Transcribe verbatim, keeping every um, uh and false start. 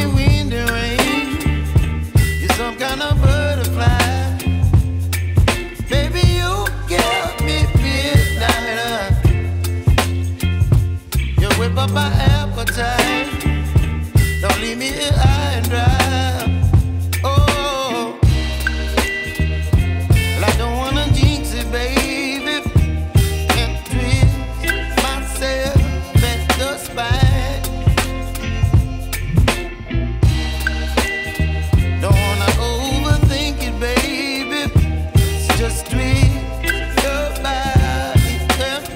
wind and rain. You're some kind of butterfly. Baby, you give me midnight. You whip up my appetite. Don't leave me here high and dry.